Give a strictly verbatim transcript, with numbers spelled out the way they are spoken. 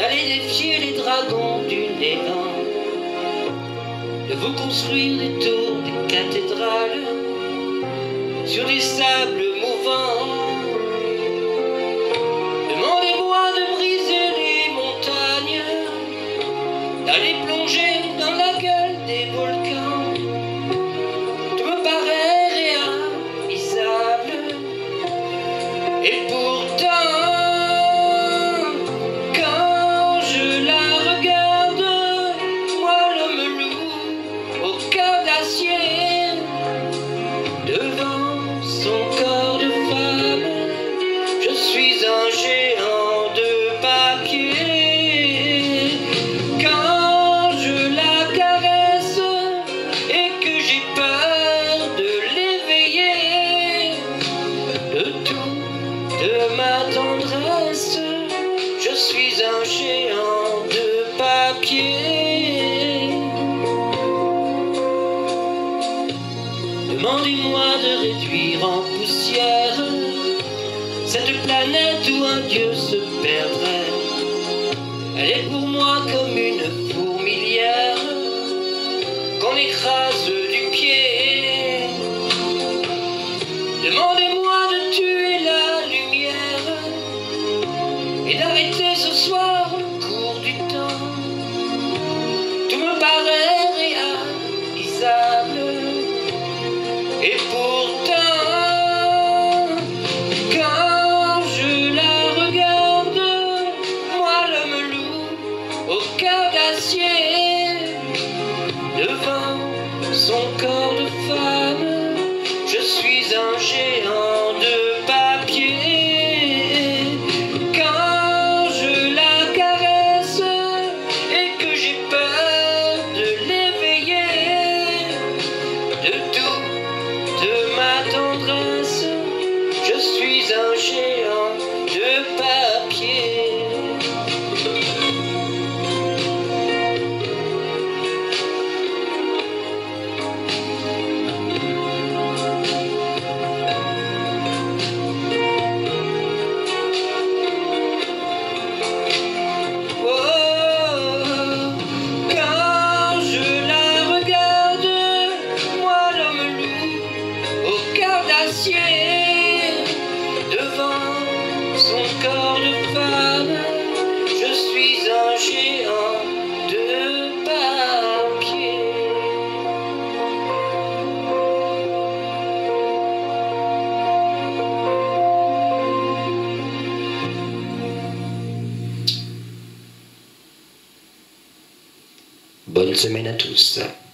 d'aller défier les dragons du néant, de vous construire des tours, des cathédrales sur des sables mouvants. Demandez-moi de briser les montagnes, d'aller plonger dans la gueule des volcans. Tout me paraît réalisable, et pourtant, quand je la regarde, moi l'homme loup au cœur d'acier, devant son corps de femme, je suis un géant de papier. Quand je la caresse et que j'ai peur de l'éveiller, de tout, de ma tendresse, je suis un géant de papier. Demandez-moi de réduire en poussière cette planète où un dieu se perdrait. Elle est pour moi comme une fourmilière qu'on écrase du pied. Demandez-moi de tuer la lumière et d'arrêter ce soir le cours du temps. Tout me paraît réalisable, et pourtant, quand je la regarde, moi l'homme loup au cœur d'acier, devant son corps de femme, je suis un géant de papier. Quand je la caresse et que j'ai peur de l'éveiller, de tout, de ma tendresse, je suis un géant de papier. Devant son corps de femme, je suis un géant de papier. Bonne semaine à tous.